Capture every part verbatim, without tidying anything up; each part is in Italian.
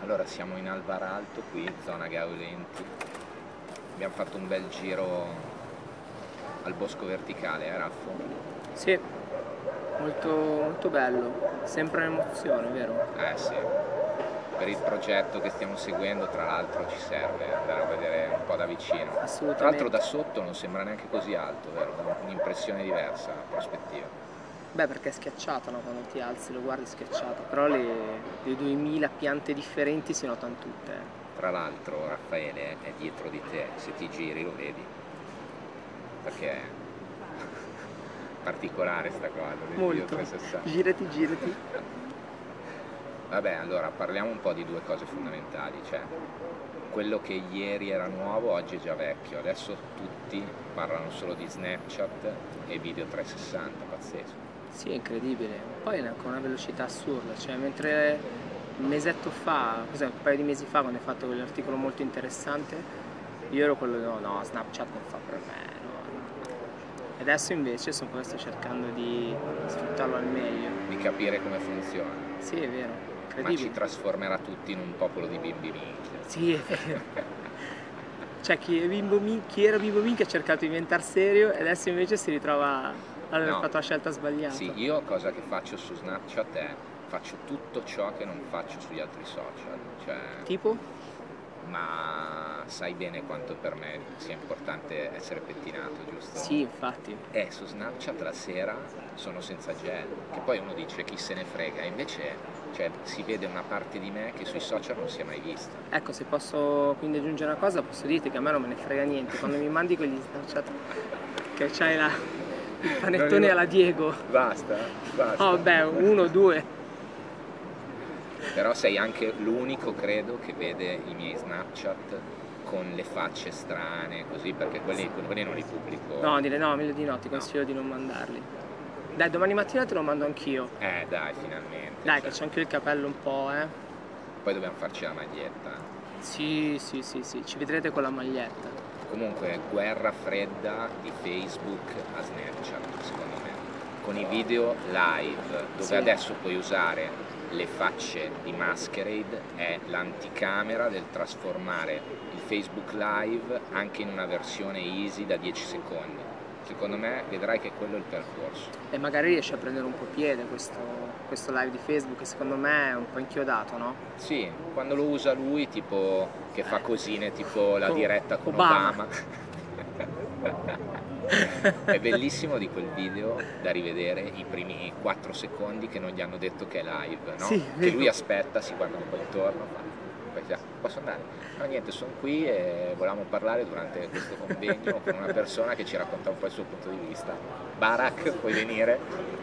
Allora siamo in Alvaralto qui, zona Gaudenti. Abbiamo fatto un bel giro al bosco verticale, eh Raffo? Sì, molto, molto bello, sempre un'emozione, vero? Eh sì, per il progetto che stiamo seguendo tra l'altro ci serve andare a vedere un po' da vicino. Assolutamente. Tra l'altro da sotto non sembra neanche così alto, vero? Un'impressione diversa, la prospettiva. Beh, perché è schiacciata, no? Quando ti alzi lo guardi è schiacciata, però le, le duemila piante differenti si notano tutte. Tra l'altro Raffaele è dietro di te, se ti giri lo vedi, perché è particolare sta cosa del video Molto. trecentosessanta. Girati, girati. Vabbè, allora parliamo un po' di due cose fondamentali, cioè quello che ieri era nuovo oggi è già vecchio, adesso tutti parlano solo di Snapchat e video trecentosessanta, pazzesco. Sì, è incredibile. Poi è con una velocità assurda, cioè mentre un mesetto fa, cos'è, un paio di mesi fa, quando hai fatto quell'articolo molto interessante, io ero quello, no, no, Snapchat non fa per me, no, no. E adesso invece sono poi sto cercando di sfruttarlo al meglio. Di capire come funziona. Sì, è vero, Ma incredibile. ci trasformerà tutti in un popolo di bimbi minchia. Sì, è vero. Cioè chi, è bimbo min- chi era bimbo minchia ha cercato di diventare serio e adesso invece si ritrova ad aver No. fatto la scelta sbagliata. Sì, io cosa che faccio su Snapchat è faccio tutto ciò che non faccio sugli altri social, cioè, Tipo? ma sai bene quanto per me sia importante essere pettinato, giusto? Sì, infatti. E su Snapchat la sera sono senza gel, che poi uno dice chi se ne frega, invece cioè, si vede una parte di me che sui social non si è mai vista. Ecco, se posso quindi aggiungere una cosa, posso dirti che a me non me ne frega niente. Quando mi mandi quegli Snapchat che c'hai la, il panettone alla Diego. Basta, basta. Oh, beh, uno, due. Però sei anche l'unico, credo, che vede i miei Snapchat con le facce strane, così, perché quelli, quelli non li pubblico. No, dire no, meglio di no, ti consiglio no. di non mandarli. Dai, domani mattina te lo mando anch'io. Eh, dai, finalmente. Dai, cioè. che c'ho anche il capello un po', eh. Poi dobbiamo farci la maglietta. Sì, sì, sì, sì, ci vedrete con la maglietta. Comunque, guerra fredda di Facebook a Snapchat, secondo me. Con i video live, dove sì. adesso puoi usare le facce di Masquerade, è l'anticamera del trasformare il Facebook Live anche in una versione easy da dieci secondi. Secondo me vedrai che quello è il percorso. E magari riesce a prendere un po' piede questo, questo live di Facebook, che secondo me è un po' inchiodato, no? Sì, quando lo usa lui, tipo che fa cosine, tipo la con diretta con Obama. Obama. È bellissimo di quel video da rivedere i primi quattro secondi che non gli hanno detto che è live, no? Sì, che lui aspetta, si guarda un po' intorno, poi dice, posso andare? No, niente, sono qui e volevamo parlare durante questo convegno con una persona che ci racconta un po' il suo punto di vista. Barack, puoi venire?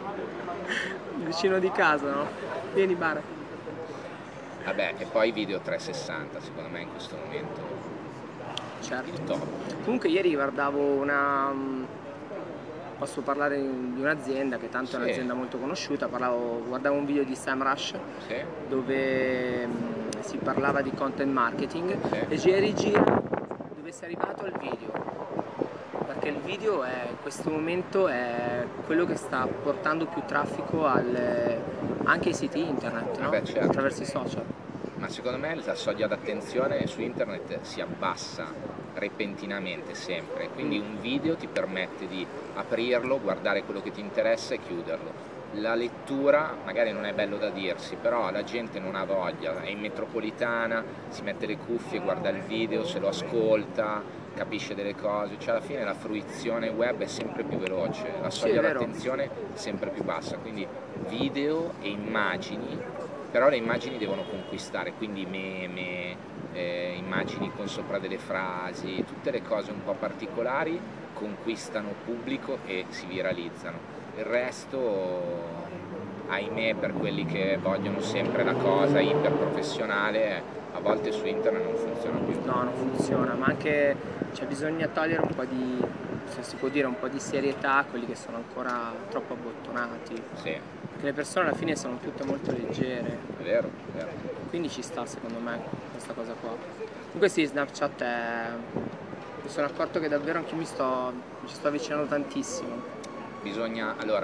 Il vicino di casa, no? Vieni Barack. Vabbè, e poi video trecentosessanta, secondo me in questo momento certo. il top. Comunque ieri guardavo una, posso parlare di un'azienda che tanto sì. è un'azienda molto conosciuta, parlavo, guardavo un video di SEMrush sì. dove mh, si parlava di content marketing sì. e Jerry gira dove sei arrivato al video, perché il video è, in questo momento è quello che sta portando più traffico al, anche ai siti internet, no? Vabbè, certo. attraverso i social. Ma secondo me la soglia d'attenzione su internet si abbassa repentinamente sempre, quindi un video ti permette di aprirlo, guardare quello che ti interessa e chiuderlo. La lettura magari non è bello da dirsi, però la gente non ha voglia, è in metropolitana, si mette le cuffie, guarda il video, se lo ascolta, capisce delle cose, cioè alla fine la fruizione web è sempre più veloce, la soglia sì, d'attenzione è sempre più bassa, quindi video e immagini. Però le immagini devono conquistare, quindi meme, eh, immagini con sopra delle frasi, tutte le cose un po' particolari conquistano pubblico e si viralizzano. Il resto, ahimè, per quelli che vogliono sempre la cosa iperprofessionale, a volte su internet non funziona più. No, non funziona, ma anche cioè, bisogna togliere un po' di, se si può dire, un po' di serietà a quelli che sono ancora troppo abbottonati. Sì. Perché le persone alla fine sono tutte molto leggere. È vero, è vero. Quindi ci sta secondo me questa cosa qua. Comunque sì, Snapchat è... mi sono accorto che davvero anche io mi sto, mi ci sto avvicinando tantissimo. Bisogna, allora,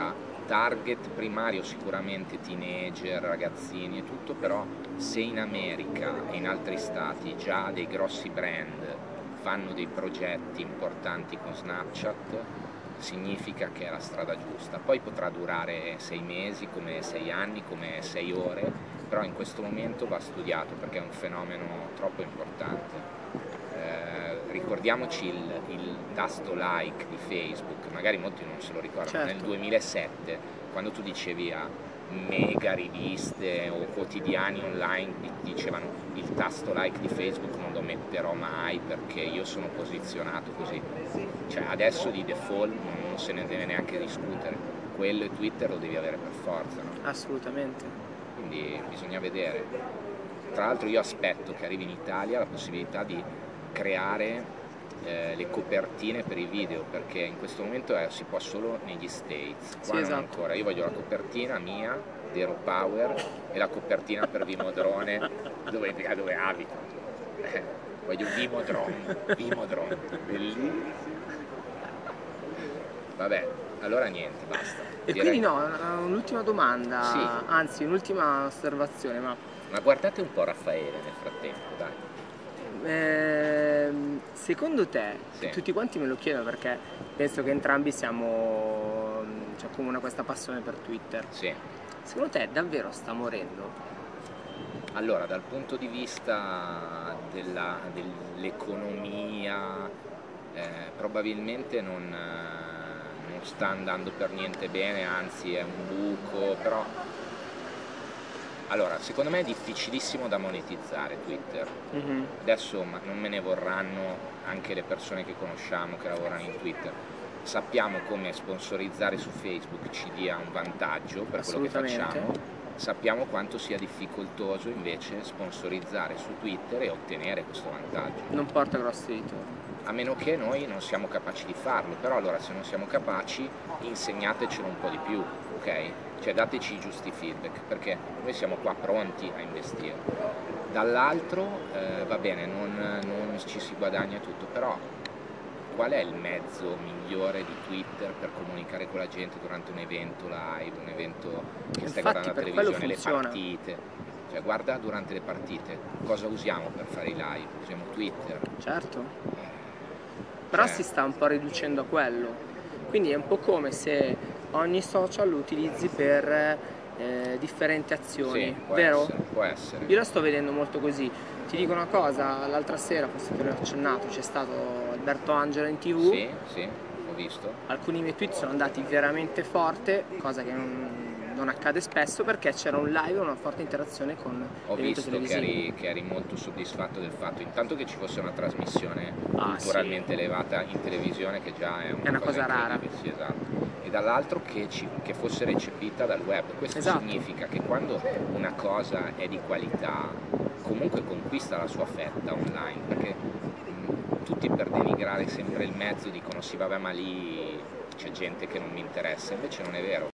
target primario sicuramente teenager, ragazzini e tutto, però se in America e in altri stati già dei grossi brand fanno dei progetti importanti con Snapchat, significa che è la strada giusta. Poi potrà durare sei mesi, come sei anni, come sei ore, però in questo momento va studiato perché è un fenomeno troppo importante. Eh, ricordiamoci il, il tasto like di Facebook, magari molti non se lo ricordano, certo. Nel duemilasette, quando tu dicevi a mega riviste o quotidiani online, dicevano il tasto like di Facebook non lo metterò mai perché io sono posizionato così. Cioè adesso di default non se ne deve neanche discutere, quello e Twitter lo devi avere per forza, no? Assolutamente. Quindi bisogna vedere. Tra l'altro io aspetto che arrivi in Italia la possibilità di creare eh, le copertine per i video, perché in questo momento eh, si può solo negli States, qua sì, non esatto. ancora. Io voglio la copertina mia, Zero Power, e la copertina per Vimodrone dove, dove abito. Eh, voglio Vimodrone, Vimodrone, bellissimo. Vabbè, allora niente, basta. E Direi... quindi no, un'ultima domanda, sì. Anzi un'ultima osservazione, ma... Ma guardate un po' Raffaele nel frattempo, dai. Eh, secondo te, sì. Tutti quanti me lo chiedono perché penso che entrambi siamo, cioè, comune questa passione per Twitter. Sì. Secondo te davvero sta morendo? Allora, dal punto di vista dell'economia, eh, probabilmente non, non sta andando per niente bene, anzi è un buco, però... Allora, secondo me è difficilissimo da monetizzare Twitter. Mm-hmm. Adesso ma non me ne vorranno anche le persone che conosciamo che lavorano in Twitter. Sappiamo come sponsorizzare su Facebook ci dia un vantaggio per quello che facciamo. Sappiamo quanto sia difficoltoso invece sponsorizzare su Twitter e ottenere questo vantaggio. Non porta grossi ritorni. A meno che noi non siamo capaci di farlo, però allora se non siamo capaci insegnatecelo un po' di più, ok? Cioè dateci i giusti feedback, perché noi siamo qua pronti a investire. Dall'altro eh, va bene, non, non ci si guadagna tutto, però qual è il mezzo migliore di Twitter per comunicare con la gente durante un evento live, un evento che stai guardando la televisione, le partite? Cioè guarda durante le partite, cosa usiamo per fare i live? Usiamo Twitter. Certo. Però si sta un po' riducendo a quello, quindi è un po' come se ogni social lo utilizzi per eh, differenti azioni, sì, può vero? Essere, può essere. Io la sto vedendo molto così. Ti dico una cosa, l'altra sera, forse te l'ho accennato, c'è stato Alberto Angela in tv. Sì, sì, ho visto. Alcuni miei tweet sono andati veramente forte, cosa che non... non accade spesso perché c'era un live e una forte interazione con ho visto che eri, che eri molto soddisfatto del fatto intanto che ci fosse una trasmissione ah, culturalmente sì. elevata in televisione, che già è una, è una cosa, cosa rara, sì, esatto. E dall'altro che, ci, che fosse recepita dal web. Questo esatto. significa che quando una cosa è di qualità comunque conquista la sua fetta online, perché mh, tutti per denigrare sempre il mezzo dicono sì vabbè ma lì c'è gente che non mi interessa, invece non è vero.